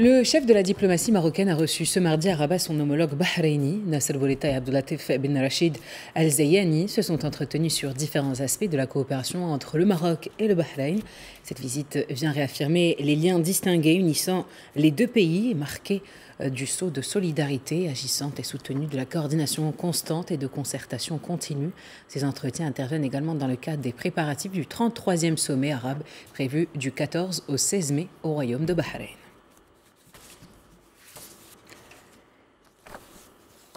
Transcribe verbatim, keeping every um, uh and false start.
Le chef de la diplomatie marocaine a reçu ce mardi à Rabat son homologue bahreïni. Nasser Bourita et Abdulatif Ben Rachid Al Zayani se sont entretenus sur différents aspects de la coopération entre le Maroc et le Bahreïn. Cette visite vient réaffirmer les liens distingués unissant les deux pays et marquer du sceau de solidarité agissante et soutenue de la coordination constante et de concertation continue. Ces entretiens interviennent également dans le cadre des préparatifs du trente-troisième sommet arabe prévu du quatorze au seize mai au Royaume de Bahreïn.